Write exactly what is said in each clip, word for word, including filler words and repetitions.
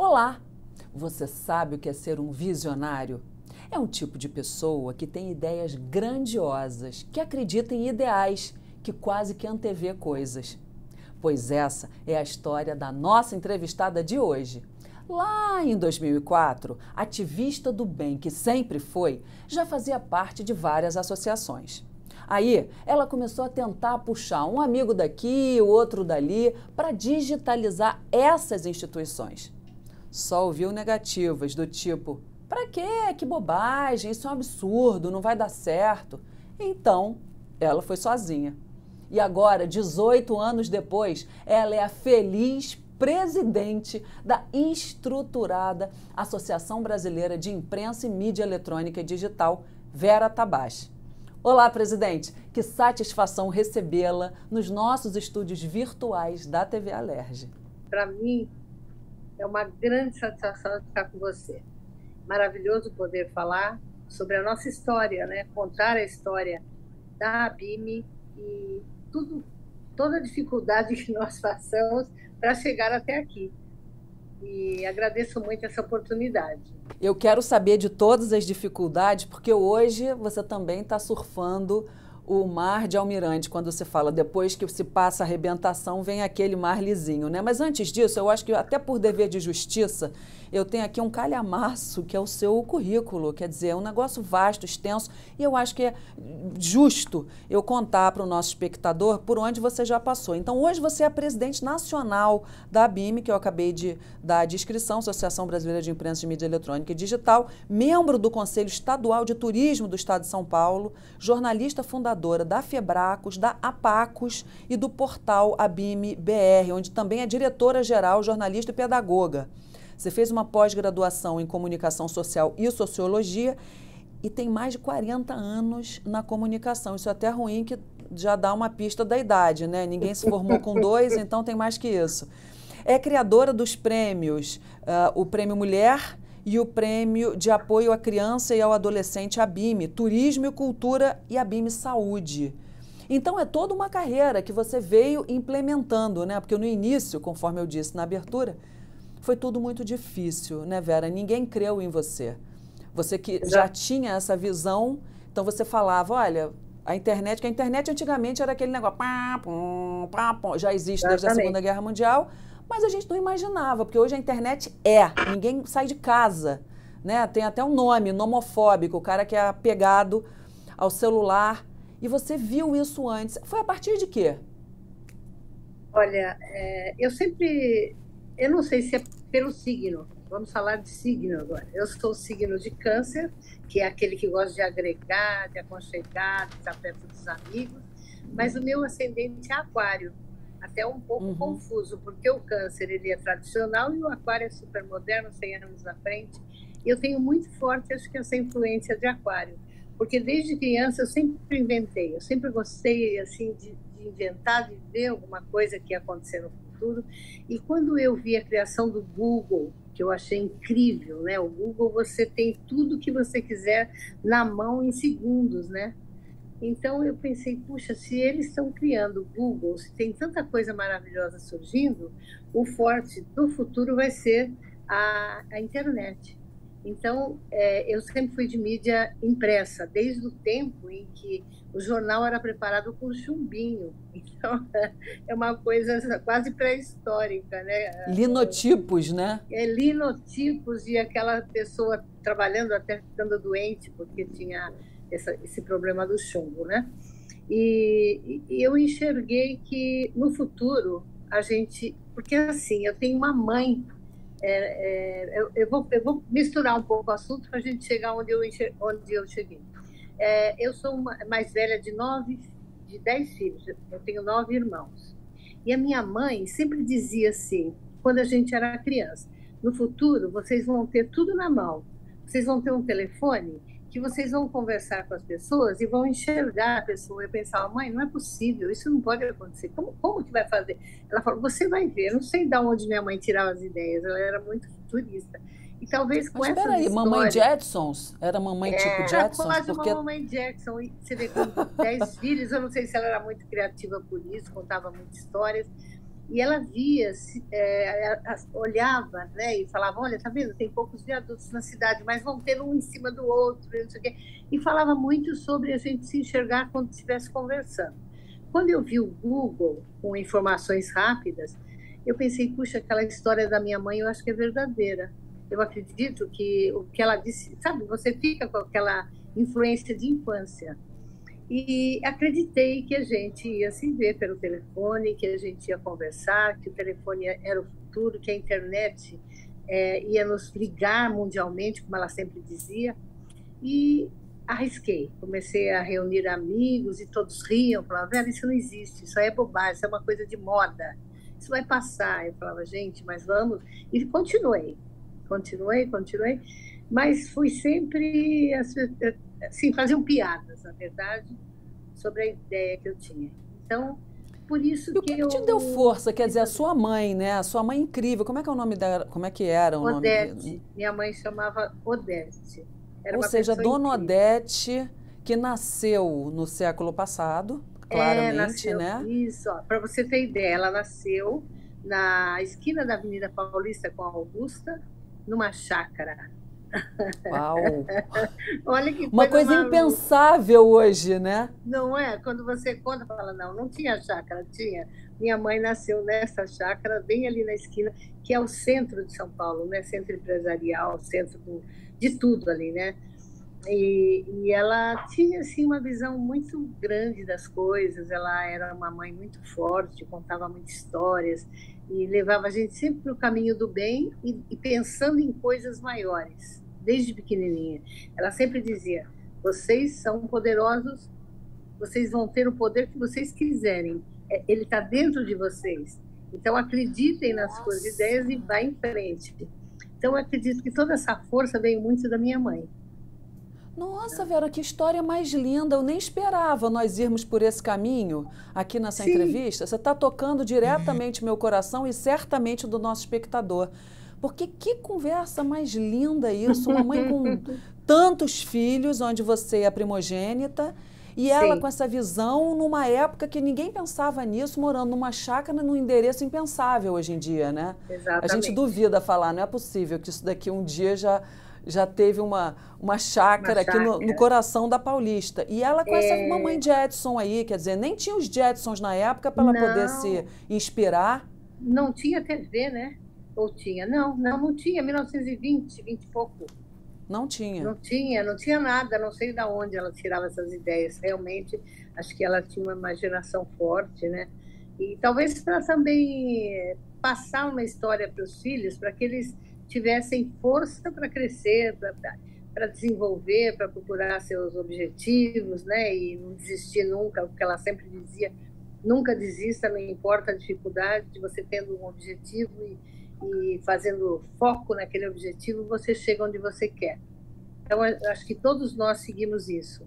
Olá! Você sabe o que é ser um visionário? É um tipo de pessoa que tem ideias grandiosas, que acredita em ideais, que quase que antevê coisas. Pois essa é a história da nossa entrevistada de hoje. Lá em dois mil e quatro, ativista do bem que sempre foi, já fazia parte de várias associações. Aí, ela começou a tentar puxar um amigo daqui, o outro dali, para digitalizar essas instituições. Só ouviu negativas do tipo, pra quê? Que bobagem, isso é um absurdo, não vai dar certo. Então, ela foi sozinha. E agora, dezoito anos depois, ela é a feliz presidente da estruturada Associação Brasileira de Imprensa e Mídia Eletrônica e Digital, Vera Tabás. Olá, presidente. Que satisfação recebê-la nos nossos estúdios virtuais da T V Alerj. Para mim, é uma grande satisfação estar com você. Maravilhoso poder falar sobre a nossa história, né? Contar a história da ABIME e tudo, toda a dificuldade que nós passamos para chegar até aqui. E agradeço muito essa oportunidade. Eu quero saber de todas as dificuldades, porque hoje você também está surfando o mar de Almirante, quando você fala, depois que se passa a arrebentação, vem aquele mar lisinho, né? Mas antes disso, eu acho que até por dever de justiça, eu tenho aqui um calhamaço, que é o seu currículo, quer dizer, é um negócio vasto, extenso, e eu acho que é justo eu contar para o nosso espectador por onde você já passou. Então, hoje você é a presidente nacional da ABIME, que eu acabei de dar a descrição, Associação Brasileira de Imprensa de Mídia Eletrônica e Digital, membro do Conselho Estadual de Turismo do Estado de São Paulo, jornalista fundadora da FEBRACOS, da APACOS e do portal ABIME B R, onde também é diretora-geral, jornalista e pedagoga. Você fez uma pós-graduação em Comunicação Social e Sociologia e tem mais de quarenta anos na comunicação. Isso é até ruim, que já dá uma pista da idade, né? Ninguém se formou com dois, então tem mais que isso. É criadora dos prêmios, uh, o Prêmio Mulher e o Prêmio de Apoio à Criança e ao Adolescente ABIME, Turismo e Cultura e ABIME Saúde. Então é toda uma carreira que você veio implementando, né? Porque no início, conforme eu disse na abertura, foi tudo muito difícil, né, Vera? Ninguém creu em você. Você que já tinha essa visão, então você falava, olha, a internet, que a internet antigamente era aquele negócio, pá, pum, pá, pum, já existe desde a Segunda Guerra Mundial, mas a gente não imaginava, porque hoje a internet é, ninguém sai de casa, né? Tem até um nome, nomofóbico, o cara que é apegado ao celular. E você viu isso antes. Foi a partir de quê? Olha, é, eu sempre, eu não sei se é pelo signo, vamos falar de signo agora. Eu sou o signo de Câncer, que é aquele que gosta de agregar, de aconchegar, de estar perto dos amigos, mas o meu ascendente é Aquário. Até um pouco uhum. confuso, porque o Câncer ele é tradicional e o Aquário é super moderno, cem anos na frente. E eu tenho muito forte, acho que essa influência de Aquário, porque desde criança eu sempre inventei, eu sempre gostei assim de, de inventar, de ver alguma coisa que ia acontecer no futuro. E quando eu vi a criação do Google, que eu achei incrível, né? O Google, você tem tudo que você quiser na mão em segundos, né? Então eu pensei, puxa, se eles estão criando o Google, se tem tanta coisa maravilhosa surgindo, o forte do futuro vai ser a, a internet. Então é, eu sempre fui de mídia impressa, desde o tempo em que o jornal era preparado com chumbinho. Então é uma coisa quase pré-histórica, né? Linotipos, né? É, linotipos, e aquela pessoa trabalhando até ficando doente porque tinha Essa, esse problema do chumbo, né? E, e eu enxerguei que no futuro a gente, porque assim, eu tenho uma mãe, é, é, eu, eu, vou, eu vou misturar um pouco o assunto para a gente chegar onde eu, enxer, onde eu cheguei. É, eu sou uma, mais velha de nove, de dez filhos, eu tenho nove irmãos. E a minha mãe sempre dizia assim, quando a gente era criança, no futuro vocês vão ter tudo na mão, vocês vão ter um telefone que vocês vão conversar com as pessoas e vão enxergar a pessoa. Eu pensava, mãe, não é possível, isso não pode acontecer. Como, como que vai fazer? Ela falou, você vai ver. Eu não sei de onde minha mãe tirava as ideias, ela era muito futurista. E talvez com Mas essas espera aí, histórias... mamãe Jetsons? Era mamãe é, tipo Jetsons? Era quase porque... uma mamãe Jackson. E você vê, com dez filhos, eu não sei se ela era muito criativa por isso, contava muitas histórias. E ela via, é, olhava, né, e falava, olha, tá vendo, tem poucos viadutos na cidade, mas vão ter um em cima do outro, não sei o quê. E falava muito sobre a gente se enxergar quando estivesse conversando. Quando eu vi o Google com informações rápidas, eu pensei, puxa, aquela história da minha mãe eu acho que é verdadeira. Eu acredito que o que ela disse, sabe, você fica com aquela influência de infância. E acreditei que a gente ia se ver pelo telefone, que a gente ia conversar, que o telefone era o futuro, que a internet é, ia nos ligar mundialmente, como ela sempre dizia. E arrisquei. Comecei a reunir amigos e todos riam. Falavam, Vera, isso não existe, isso é bobagem, isso é uma coisa de moda. Isso vai passar. Eu falava, gente, mas vamos. E continuei. Continuei, continuei. Mas fui sempre... Assim, faziam piadas, na verdade, sobre a ideia que eu tinha. Então, por isso e o que, que eu... te deu força? Quer dizer, a sua mãe, né? A sua mãe incrível. Como é que é o nome dela? Como é que era o Odete. nome? Minha mãe chamava Odete. Era Ou uma seja, Dona incrível. Odete, que nasceu no século passado, É, claramente, nasceu, né? isso, para você ter ideia, ela nasceu na esquina da Avenida Paulista com a Augusta, numa chácara. Uau! Olha que Uma coisa coisa maluca. impensável hoje, né? Não é? Quando você conta, fala, não, não tinha chácara, tinha. Minha mãe nasceu nessa chácara, bem ali na esquina, que é o centro de São Paulo, né? Centro empresarial, centro do, de tudo ali, né? E, e ela tinha assim uma visão muito grande das coisas. Ela era uma mãe muito forte, contava muitas histórias e levava a gente sempre para o caminho do bem e, e pensando em coisas maiores, desde pequenininha. Ela sempre dizia: vocês são poderosos, vocês vão ter o poder que vocês quiserem. Ele está dentro de vocês. Então acreditem nas Nossa. suas ideias e vá em frente. Então eu acredito que toda essa força veio muito da minha mãe. Nossa, Vera, que história mais linda. Eu nem esperava nós irmos por esse caminho aqui nessa Sim. entrevista. Você está tocando diretamente meu coração e certamente do nosso espectador. Porque que conversa mais linda isso. Uma mãe com tantos filhos, onde você é a primogênita, e ela Sim. com essa visão numa época que ninguém pensava nisso, morando numa chácara num endereço impensável hoje em dia, né? Exatamente. A gente duvida falar, não é possível que isso daqui um dia já... já teve uma, uma chácara, uma chácara aqui no, no coração da Paulista. E ela com é... essa mamãe de Edson aí, quer dizer, nem tinha os Jetsons na época para ela não. poder se inspirar. Não tinha T V, né? Ou tinha? Não, não, não tinha. mil novecentos e vinte, vinte e pouco. Não tinha. Não tinha, não tinha nada. Não sei de onde ela tirava essas ideias. Realmente, acho que ela tinha uma imaginação forte, né? E talvez para também passar uma história para os filhos, para que eles tivessem força para crescer, para desenvolver, para procurar seus objetivos, né? E não desistir nunca, o que ela sempre dizia, nunca desista, não importa a dificuldade, de você tendo um objetivo e, e fazendo foco naquele objetivo, você chega onde você quer. Então, eu acho que todos nós seguimos isso.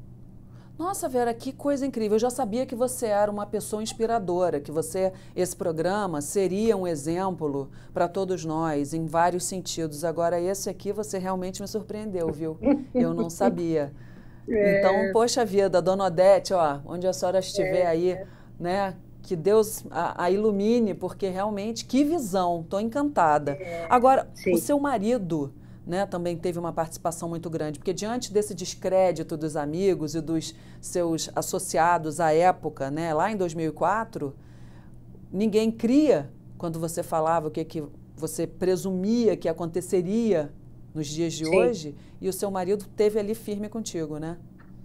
Nossa, Vera, que coisa incrível. Eu já sabia que você era uma pessoa inspiradora, que você, esse programa seria um exemplo para todos nós, em vários sentidos. Agora, esse aqui você realmente me surpreendeu, viu? Eu não sabia. É... Então, poxa vida, Dona Odete, ó, onde a senhora estiver é... aí, né? Que Deus a, a ilumine, porque realmente, que visão, estou encantada. É... Agora, sim. O seu marido... Né, também teve uma participação muito grande, porque diante desse descrédito dos amigos e dos seus associados à época, né, lá em dois mil e quatro, ninguém cria quando você falava o que, que você presumia que aconteceria nos dias de Sim. hoje, e o seu marido esteve ali firme contigo, né?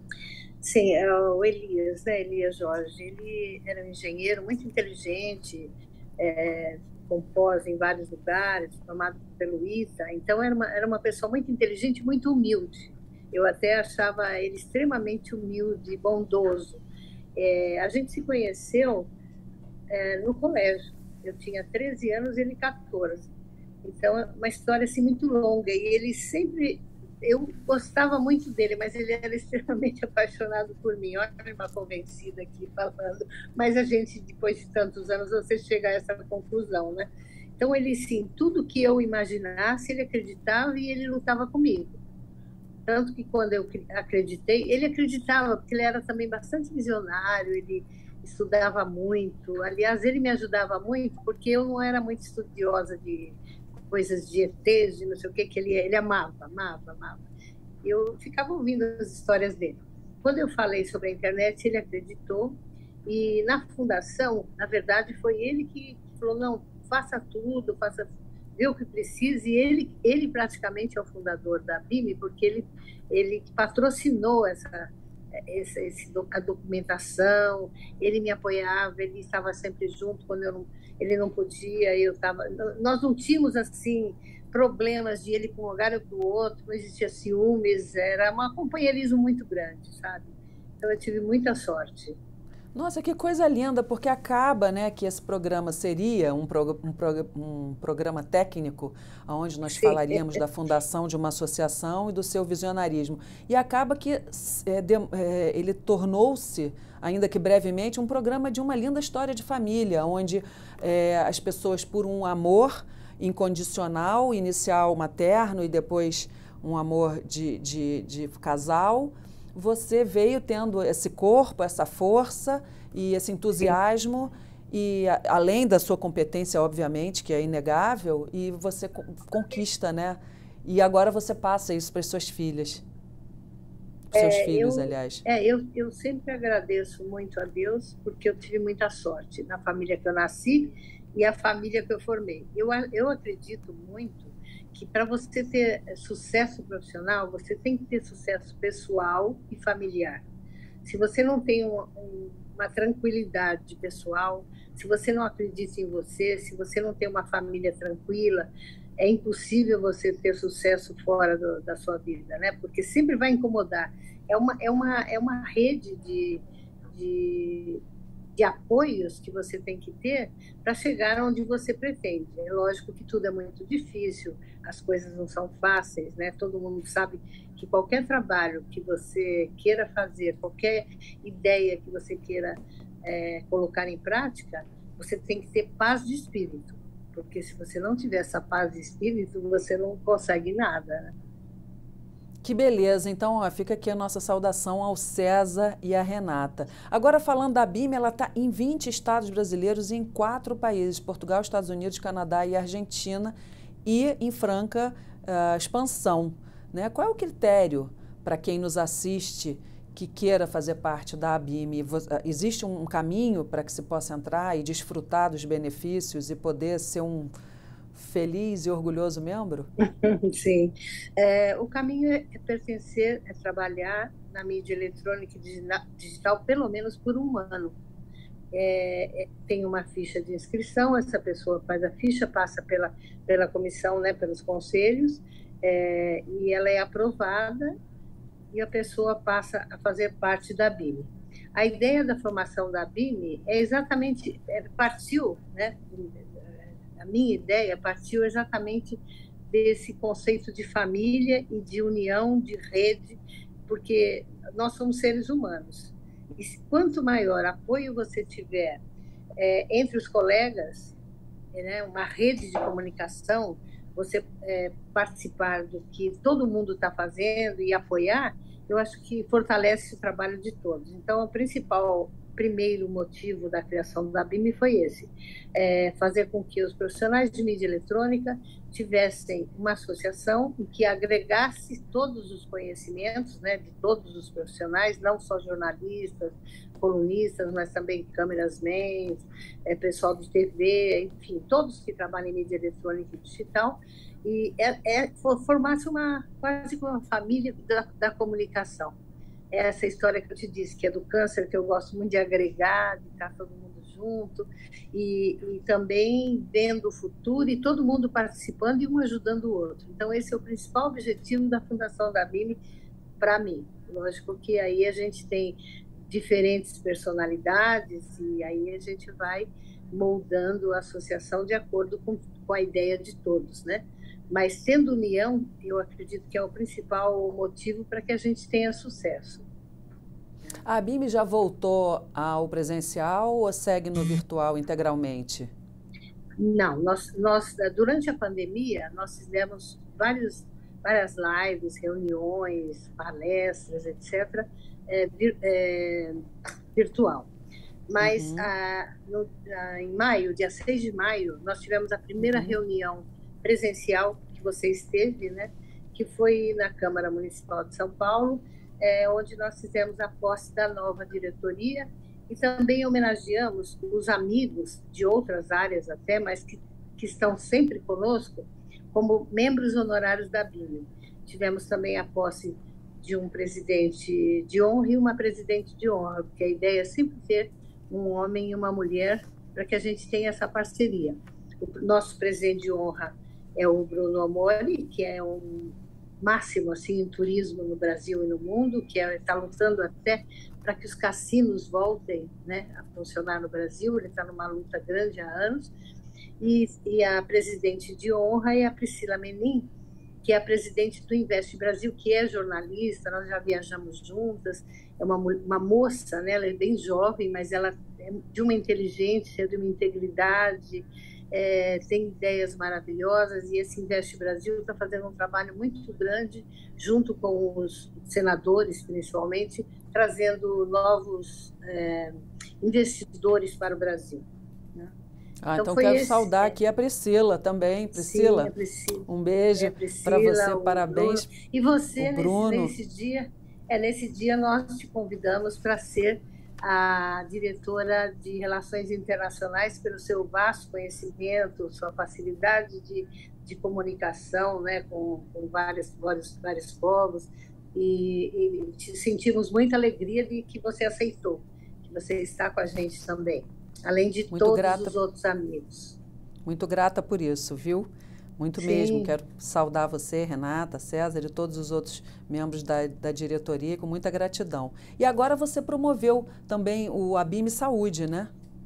Sim, o Elias, né, Elias Jorge, ele era um engenheiro muito inteligente, é, com pós em vários lugares, formado pelo I T A. Então, era uma, era uma pessoa muito inteligente, muito humilde. Eu até achava ele extremamente humilde e bondoso. É, a gente se conheceu é, no colégio. Eu tinha treze anos e ele quatorze. Então, é uma história assim, muito longa. E ele sempre... Eu gostava muito dele, mas ele era extremamente apaixonado por mim. Olha, uma convencida aqui falando. Mas a gente, depois de tantos anos, você chega a essa conclusão, né? Então, ele, sim, tudo que eu imaginasse, ele acreditava e ele lutava comigo. Tanto que, quando eu acreditei, ele acreditava, porque ele era também bastante visionário, ele estudava muito. Aliás, ele me ajudava muito, porque eu não era muito estudiosa de coisas de E Tês, de não sei o que, que ele, ele amava, amava, amava. Eu ficava ouvindo as histórias dele. Quando eu falei sobre a internet, ele acreditou. E na fundação, na verdade, foi ele que falou, não, faça tudo, faça, vê o que precisa. E ele, ele praticamente é o fundador da B I M, porque ele, ele patrocinou essa, essa esse, a documentação, ele me apoiava, ele estava sempre junto quando eu não, ele não podia, eu estava... Nós não tínhamos, assim, problemas de ele para um lugar ou para o outro, não existia ciúmes, era um companheirismo muito grande, sabe? Então, eu tive muita sorte. Nossa, que coisa linda, porque acaba, né, que esse programa seria um, prog um, prog um programa técnico, onde nós Sim. falaríamos da fundação de uma associação e do seu visionarismo. E acaba que é, de, é, ele tornou-se, ainda que brevemente, um programa de uma linda história de família, onde é, as pessoas, por um amor incondicional, inicial materno e depois um amor de, de, de casal, você veio tendo esse corpo, essa força e esse entusiasmo, e a, além da sua competência, obviamente, que é inegável, e você co conquista, né? E agora você passa isso para as suas filhas. Seus é, filhos, eu, aliás. É, eu, eu sempre agradeço muito a Deus, porque eu tive muita sorte na família que eu nasci e a família que eu formei. Eu, eu acredito muito que para você ter sucesso profissional, você tem que ter sucesso pessoal e familiar. Se você não tem uma, uma tranquilidade pessoal, se você não acredita em você, se você não tem uma família tranquila, é impossível você ter sucesso fora do, da sua vida, né? Porque sempre vai incomodar. É uma, é uma, é uma rede de, de de apoios que você tem que ter para chegar onde você pretende. É lógico que tudo é muito difícil, as coisas não são fáceis, né? Todo mundo sabe que qualquer trabalho que você queira fazer, qualquer ideia que você queira é, colocar em prática, você tem que ter paz de espírito, porque se você não tiver essa paz de espírito, você não consegue nada, né? Que beleza, então ó, fica aqui a nossa saudação ao César e à Renata. Agora falando da B I M, ela está em vinte estados brasileiros e em quatro países, Portugal, Estados Unidos, Canadá e Argentina, e em franca uh, expansão, né? Qual é o critério para quem nos assiste que queira fazer parte da B I M? Existe um caminho para que se possa entrar e desfrutar dos benefícios e poder ser um feliz e orgulhoso membro? Sim. É, o caminho é pertencer, é trabalhar na mídia eletrônica e digital pelo menos por um ano. É, é, tem uma ficha de inscrição, essa pessoa faz a ficha, passa pela, pela comissão, né, pelos conselhos, é, e ela é aprovada e a pessoa passa a fazer parte da B I M. A ideia da formação da B I M é exatamente, é, partiu, né, a minha ideia partiu exatamente desse conceito de família e de união, de rede, porque nós somos seres humanos. E quanto maior apoio você tiver é, entre os colegas, né, uma rede de comunicação, você é, participar do que todo mundo está fazendo e apoiar, eu acho que fortalece o trabalho de todos. Então, o principal primeiro motivo da criação da B I M foi esse, é fazer com que os profissionais de mídia eletrônica tivessem uma associação em que agregasse todos os conhecimentos, né, de todos os profissionais, não só jornalistas, colunistas, mas também câmerasmen, é, pessoal de T V, enfim, todos que trabalham em mídia eletrônica e digital, e é, é, formasse uma, quase uma família da, da comunicação. Essa história que eu te disse, que é do câncer, que eu gosto muito de agregar, de estar todo mundo junto, e, e também vendo o futuro e todo mundo participando e um ajudando o outro. Então, esse é o principal objetivo da Fundação da B I M para mim. Lógico que aí a gente tem diferentes personalidades e aí a gente vai moldando a associação de acordo com, com a ideia de todos, né? Mas, sendo união, eu acredito que é o principal motivo para que a gente tenha sucesso. A B I M já voltou ao presencial ou segue no virtual integralmente? Não, nós, nós durante a pandemia, nós fizemos vários, várias lives, reuniões, palestras, etcétera, é, vir, é, virtual. Mas Uhum. ah, no, ah, em maio, dia seis de maio, nós tivemos a primeira Uhum. reunião presencial que você esteve, né? Que foi na Câmara Municipal de São Paulo, é, onde nós fizemos a posse da nova diretoria e também homenageamos os amigos de outras áreas até, mas que, que estão sempre conosco, como membros honorários da B I M. Tivemos também a posse de um presidente de honra e uma presidente de honra, porque a ideia é sempre ter um homem e uma mulher para que a gente tenha essa parceria. O nosso presidente de honra é o Bruno Amori, que é um máximo assim em turismo no Brasil e no mundo, que está é, lutando até para que os cassinos voltem, né, a funcionar no Brasil. Ele está numa luta grande há anos. E, e a presidente de honra é a Priscila Menin, que é a presidente do Invest Brasil, que é jornalista, nós já viajamos juntas, é uma, uma moça, né? Ela é bem jovem, mas ela é de uma inteligência, de uma integridade, é, tem ideias maravilhosas, e esse Invest Brasil está fazendo um trabalho muito grande, junto com os senadores, principalmente, trazendo novos é, investidores para o Brasil. Né? Ah, então, então quero esse, saudar aqui a Priscila também. Priscila, sim, Priscila. Um beijo é, para você, parabéns. Bruno. E você, o Bruno. Nesse, nesse dia, é, nesse dia nós te convidamos para ser a diretora de Relações Internacionais pelo seu vasto conhecimento, sua facilidade de, de comunicação, né, com, com vários, vários, vários povos, e, e sentimos muita alegria de que você aceitou, que você está com a gente também. Além de Muito todos grata, os outros amigos. Muito grata por isso, viu? Muito Sim. mesmo. Quero saudar você, Renata, César e todos os outros membros da, da diretoria com muita gratidão. E agora você promoveu também o A B I M Saúde, né?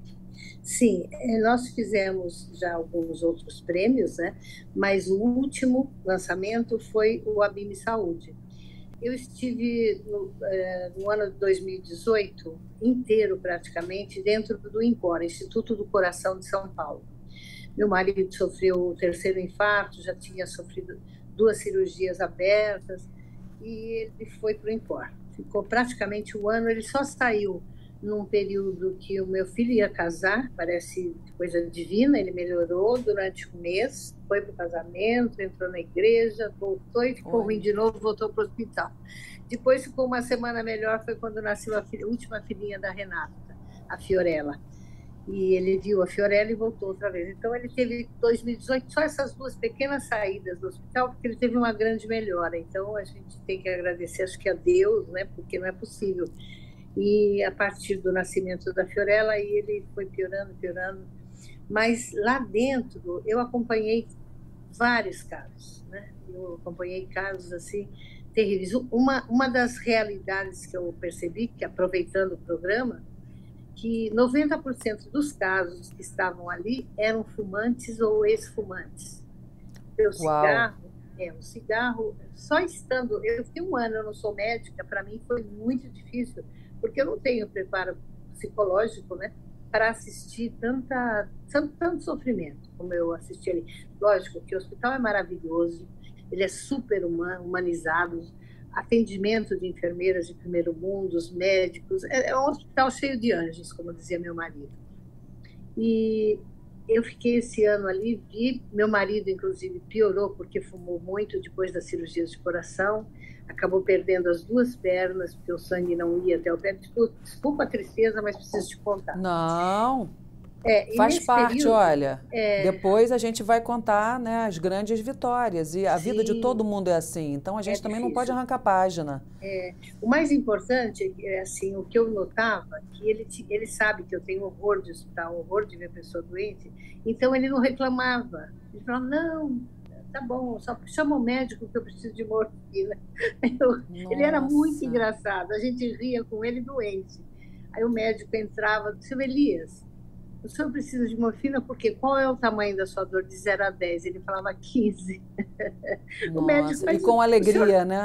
Sim, nós fizemos já alguns outros prêmios, né? Mas o último lançamento foi o A B I M Saúde. Eu estive no, no ano de dois mil e dezoito inteiro, praticamente, dentro do INCOR, Instituto do Coração de São Paulo. Meu marido sofreu o terceiro infarto, já tinha sofrido duas cirurgias abertas, e ele foi para o INCOR. Ficou praticamente um ano, ele só saiu num período que o meu filho ia casar, parece coisa divina, ele melhorou durante um mês, foi para o casamento, entrou na igreja, voltou e ficou Oi. ruim de novo, voltou para o hospital. Depois ficou uma semana melhor, foi quando nasceu a, filha, a última filhinha da Renata, a Fiorella. E ele viu a Fiorella e voltou outra vez. Então ele teve, em dois mil e dezoito, só essas duas pequenas saídas do hospital, porque ele teve uma grande melhora. Então a gente tem que agradecer, acho que a Deus, né, porque não é possível. E a partir do nascimento da Fiorella, aí ele foi piorando, piorando. Mas lá dentro, eu acompanhei vários casos, né? Eu acompanhei casos, assim, terríveis. Uma, uma das realidades que eu percebi, que aproveitando o programa, que noventa por cento dos casos que estavam ali eram fumantes ou ex-fumantes. O cigarro, é, o cigarro, só estando... Eu fiquei um ano, eu não sou médica, para mim foi muito difícil, porque eu não tenho preparo psicológico, né, para assistir tanta, tanto, tanto sofrimento como eu assisti ali. Lógico que o hospital é maravilhoso, ele é super humano, humanizado, atendimento de enfermeiras de primeiro mundo, os médicos, é, é um hospital cheio de anjos, como dizia meu marido. E eu fiquei esse ano ali, vi, meu marido, inclusive, piorou porque fumou muito depois das cirurgias de coração, acabou perdendo as duas pernas, porque o sangue não ia até o pé. Desculpa, desculpa a tristeza, mas preciso te contar. Não, é, faz parte, período, olha. É... Depois a gente vai contar, né, as grandes vitórias. E a Sim, vida de todo mundo é assim. Então a gente é também difícil. Não pode arrancar página. É, o mais importante é, assim, o que eu notava, que ele, ele sabe que eu tenho horror de hospital, horror de ver pessoa doente, então ele não reclamava. Ele falava, não... tá bom, só chama o médico que eu preciso de morfina. Eu, ele era muito engraçado, a gente ria com ele doente. Aí o médico entrava, seu Elias, o senhor precisa de morfina porque qual é o tamanho da sua dor de zero a dez? Ele falava quinze. O médico, e com alegria, senhor, né?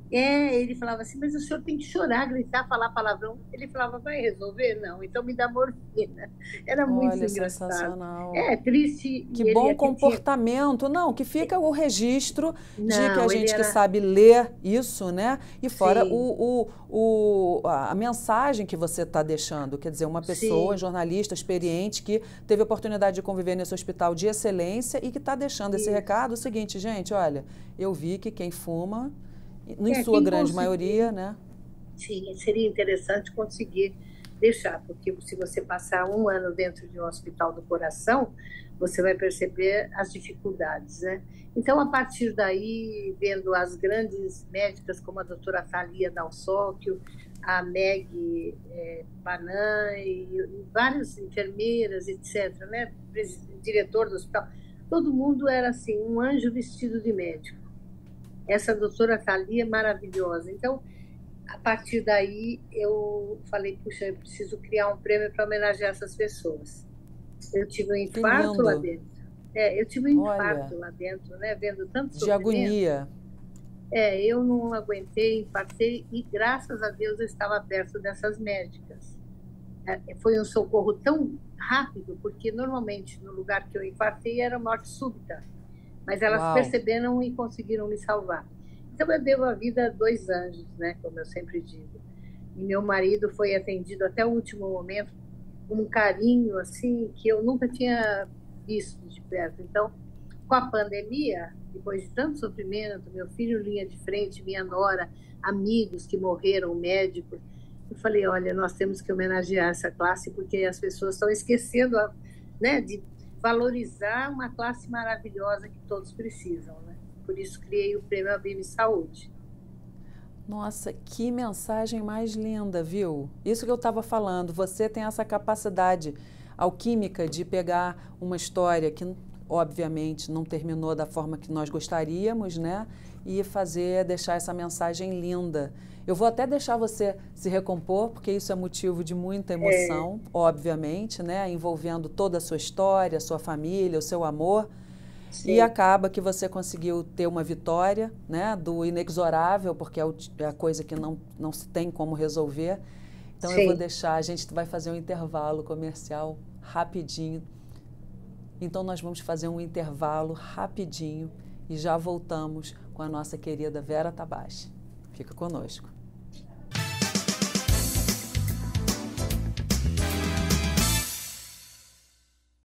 É, ele falava assim, mas o senhor tem que chorar, gritar, falar palavrão. Ele falava, vai resolver? Não, então me dá morfina. Era muito Olha, engraçado. sensacional. É, triste, Que e ele bom aqui tinha... comportamento. Não, que fica o registro de que a Não, ele gente que era... sabe ler isso, né? E fora Sim, o, o, o, a a mensagem que você está deixando. Quer dizer, uma pessoa, sim, jornalista, experiente, que teve a oportunidade de conviver nesse hospital de excelência e que está deixando esse isso. recado. O seguinte, gente, olha, eu vi que quem fuma, em É, sua quem grande maioria, conseguir, né? sim, seria interessante conseguir deixar, porque se você passar um ano dentro de um hospital do coração, você vai perceber as dificuldades, né? Então, a partir daí, vendo as grandes médicas como a doutora Thalia Dalsóquio, a Meg eh, Banan e, e várias enfermeiras, etcétera, né? Pres- Diretor do hospital, todo mundo era assim, um anjo vestido de médico. Essa doutora Thalia é maravilhosa. Então, a partir daí, eu falei, puxa, eu preciso criar um prêmio para homenagear essas pessoas. Eu tive um Que infarto lá lindo. dentro. É, eu tive um Olha, infarto lá dentro, né? Vendo tanto de sofrimento. agonia. É, eu não aguentei, infartei e graças a Deus eu estava perto dessas médicas. É, foi um socorro tão rápido, porque normalmente no lugar que eu infartei era morte súbita, mas elas Uau. perceberam e conseguiram me salvar. Então eu devo a vida a dois anjos, né? Como eu sempre digo. E meu marido foi atendido até o último momento com um carinho assim que eu nunca tinha visto de perto. Então, com a pandemia, depois de tanto sofrimento, meu filho linha de frente, minha nora, amigos que morreram, médicos, eu falei, olha, nós temos que homenagear essa classe porque as pessoas estão esquecendo, né, de valorizar uma classe maravilhosa que todos precisam, né? Por isso criei o Prêmio Abime Saúde. Nossa, que mensagem mais linda, viu? Isso que eu estava falando. Você tem essa capacidade alquímica de pegar uma história que, obviamente, não terminou da forma que nós gostaríamos, né? E fazer, deixar essa mensagem linda. Eu vou até deixar você se recompor, porque isso é motivo de muita É, emoção, obviamente, né? Envolvendo toda a sua história, a sua família, o seu amor. E sim, acaba que você conseguiu ter uma vitória, né, do inexorável, porque é, o, é a coisa que não, não se tem como resolver. Então eu vou sim. deixar, a gente vai fazer um intervalo comercial rapidinho. Então nós vamos fazer um intervalo rapidinho e já voltamos com a nossa querida Vera Tabachi. Fica conosco.